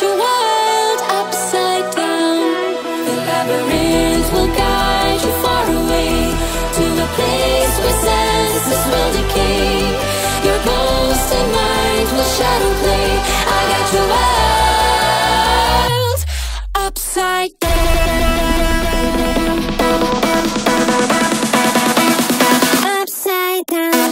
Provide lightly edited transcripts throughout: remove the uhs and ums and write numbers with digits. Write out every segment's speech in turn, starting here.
your world upside down. The labyrinth will guide you far away to a place where senses will decay. Your ghost and mind will shadow play. I got your world upside down. Upside down.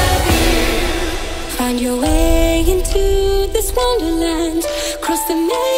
Find your way into this wonderland. Cross the